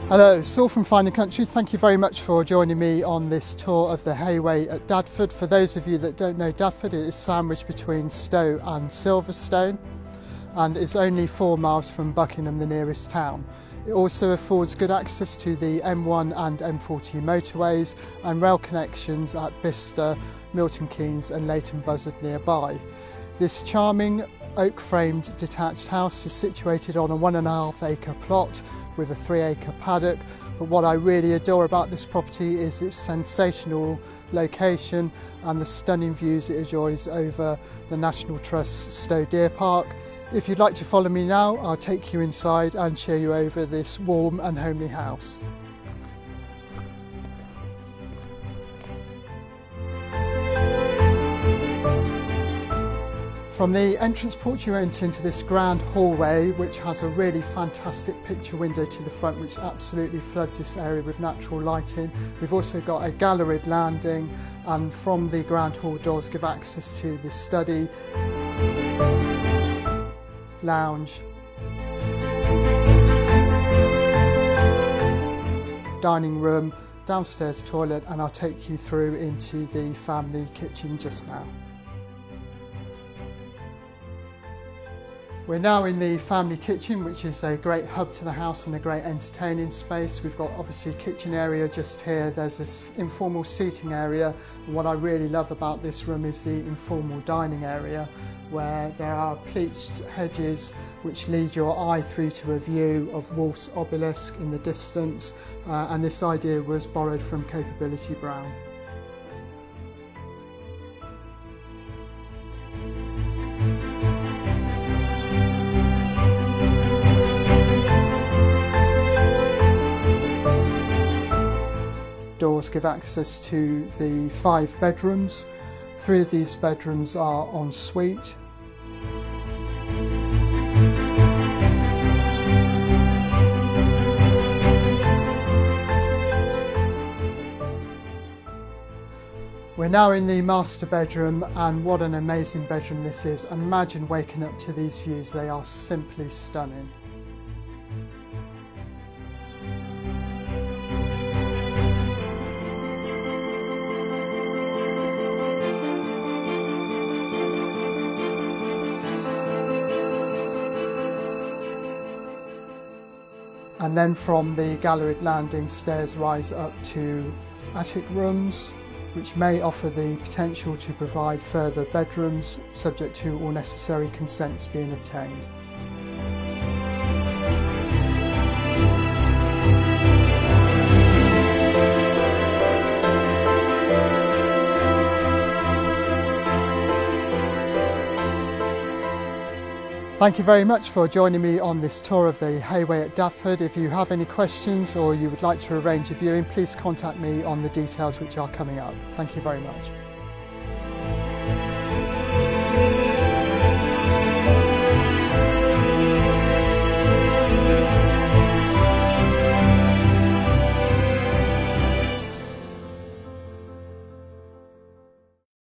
Hello, Saul from Fine & Country. Thank you very much for joining me on this tour of the Hayway at Dadford. For those of you that don't know Dadford, it is sandwiched between Stowe and Silverstone and it's only 4 miles from Buckingham, the nearest town. It also affords good access to the M1 and M40 motorways and rail connections at Bicester, Milton Keynes and Leighton Buzzard nearby. This charming oak-framed detached house is situated on a 1.5 acre plot with a 3 acre paddock, but what I really adore about this property is its sensational location and the stunning views it enjoys over the National Trust's Stowe Deer Park. If you'd like to follow me now, I'll take you inside and show you over this warm and homely house. From the entrance porch you enter into this grand hallway which has a really fantastic picture window to the front which absolutely floods this area with natural lighting. We've also got a galleried landing and from the grand hall doors give access to the study, lounge, dining room, downstairs toilet, and I'll take you through into the family kitchen just now. We're now in the family kitchen, which is a great hub to the house and a great entertaining space. We've got obviously a kitchen area just here. There's this informal seating area. And what I really love about this room is the informal dining area, where there are pleached hedges which lead your eye through to a view of Wolf's obelisk in the distance. And this idea was borrowed from Capability Brown. Doors give access to the 5 bedrooms. 3 of these bedrooms are en suite. We're now in the master bedroom, and what an amazing bedroom this is. Imagine waking up to these views, they are simply stunning. And then from the galleried landing, stairs rise up to attic rooms, which may offer the potential to provide further bedrooms, subject to all necessary consents being obtained. Thank you very much for joining me on this tour of the Hayway at Dadford. If you have any questions or you would like to arrange a viewing, please contact me on the details which are coming up. Thank you very much.